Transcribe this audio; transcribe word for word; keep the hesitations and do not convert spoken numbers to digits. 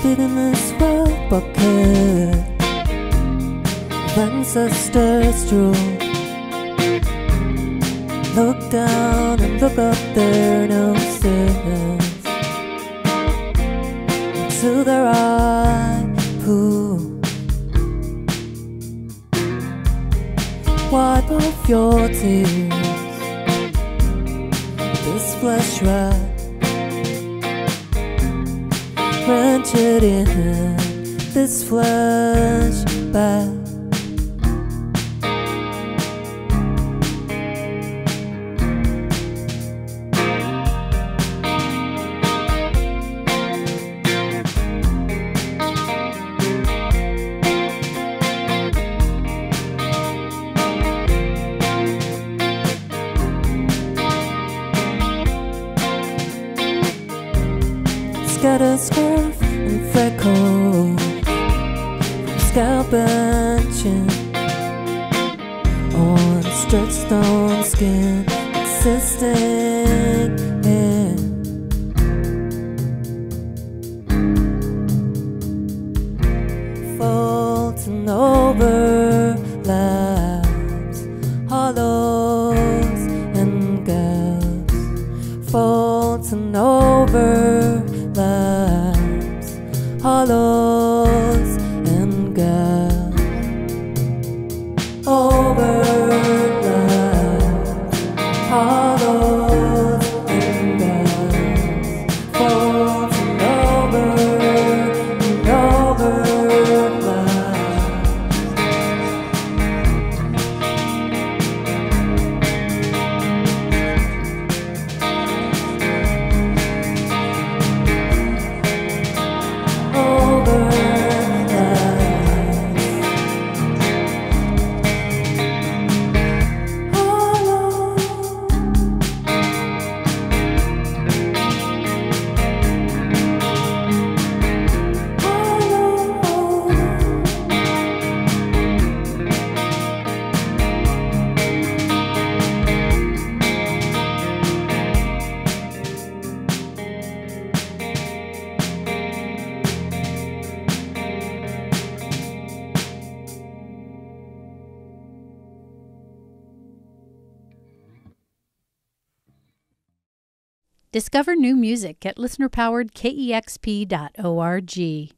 fit in this world bucket of ancestors drew. Look down and look up their noses into their eye pool. Wipe off your tears, this flesh wrap, wrench it in, this flesh back. Scatter scarf and freckles, scalp and chin, on stretched stone skin, existing in folds and overlaps, hollows and gaps, folds and overlaps, hollows and gaps, overlaps, hollows and gaps, folds and over and overlaps. Discover new music at listener powered K E X P dot org.